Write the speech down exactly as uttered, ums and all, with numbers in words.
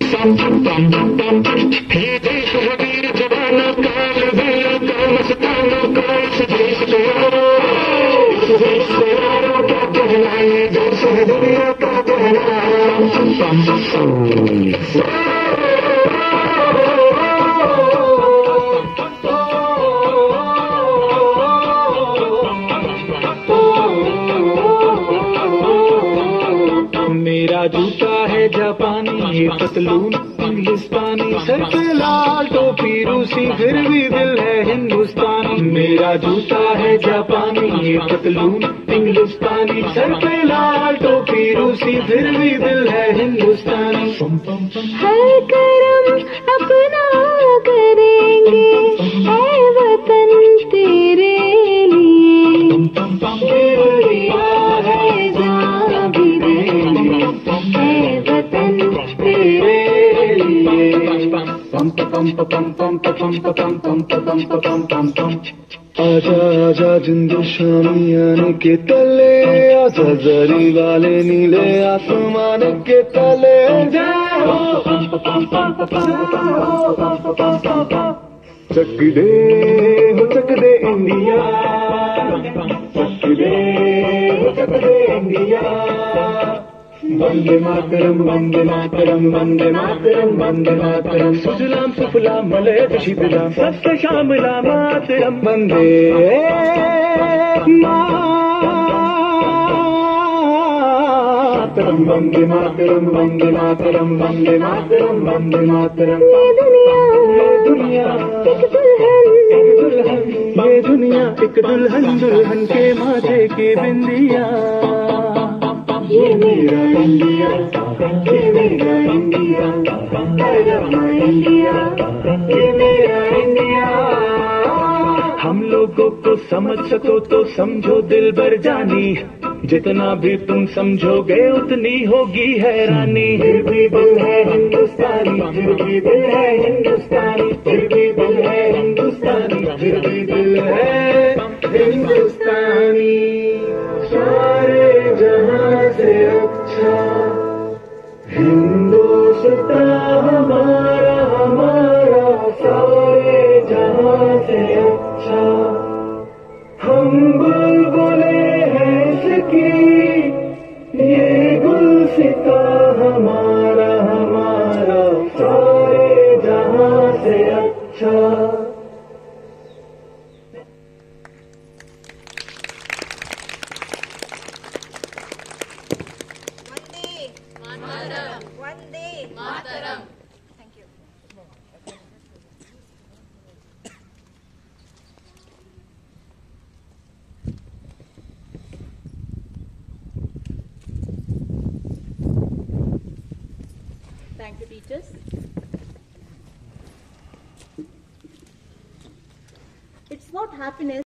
ये देश वीर जवाना काल वीर का मस्ताना का इस देश को इस देश को यारों क्या कहना ये देश है दुनिया का कहना। मेरा जूता है जापानी ये पतलून इंग्लिस्तानी, सर पे लाल टोपी रूसी फिर भी दिल है हिंदुस्तानी। मेरा जूता है जापानी ये पतलून इंग्लिस्तानी, सर पे लाल टोपी रूसी फिर भी दिल है हिंदुस्तानी। हर करम अपना करेंगे ऐ वतन तेरे लिए, दिया है जान भी देंगे ऐ वतन तेरे लिए। आजा आजा जिंदू शामियाने के तले, आजा जरी वाले नीले आसमान के तले। चक दे हो चक दे इंडिया, चक दे हो चक दे इंडिया। वंदे मातरम वंदे मातरम वंदे मातरम वंदे मातरम। सुजलाम सुफलाम मलयज शीतलाम सस्य श्यामलाम मातरम वंदे मातरम वंदे मातरम वंदे मातरम वंदे मातरम वंदे मातरम। ये दुनिया ये दुनिया एक दुल्हन, एक दुल्हन, ये दुनिया एक दुल्हन, दुल्हन के माथे की बिंदिया। ये मेरा इंडिया, ये मेरा इंडिया, मेरा इंडिया, ये मेरा इंडिया। हम लोगों को समझ सको तो समझो दिल भर जानी, जितना भी तुम समझोगे उतनी होगी हैरानी। फिर भी दिल है हिंदुस्तानी, फिर भी दिल है हिंदुस्तानी, फिर भी दिल है हिंदुस्तानी, फिर भी दिल है हिंदुस्तानी। सारे जहां से अच्छा हिंदुस्तान हमारा हमारा, सारे जहां से अच्छा। हम बुलबुले हैं इसकी, ये गुलसिता हमारा हमारा, सारे जहां से अच्छा। Vande Mataram. Thank you. Thank you, teachers. It's not happiness